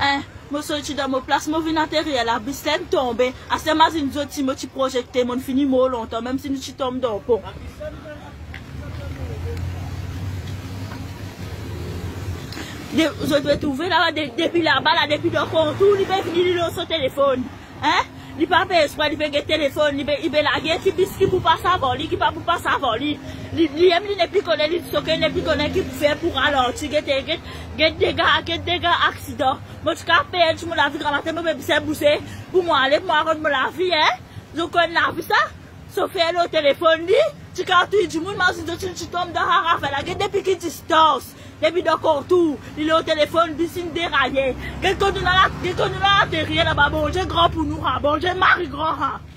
Hein, je suis sorti dans ma place, je viens atterrir la bus, elle tombe. À ce moment-là, je me suis projeté, je finis longtemps, même si je tombe dans le pont. Je dois trouver là, depuis là-bas, depuis le contour, il va venir sur téléphone. Hein? Il ne peut pas exprès, il fait un téléphone, il va laguer, il biscuit pour passer avant lui, qui pas pour passer avant lui. Il n'est plus connu, il n'est plus connu qui peut faire pour ralentir, il dégâts, accident. Moi, je peux perdre, je me la vie dramatique, je vais me bousser pour moi aller, moi, rendre la vie, hein? Je connais la vie, ça. Sauf faire le téléphone, tu cartouilles du monde, tu tombes dans la rafale, depuis qu'il distance. Depuis le contour, il est au téléphone, il s'est déraillé. Quelqu'un nous a atterri là-bas, bon, j'ai grand pour nous, bon, j'ai Marie grand.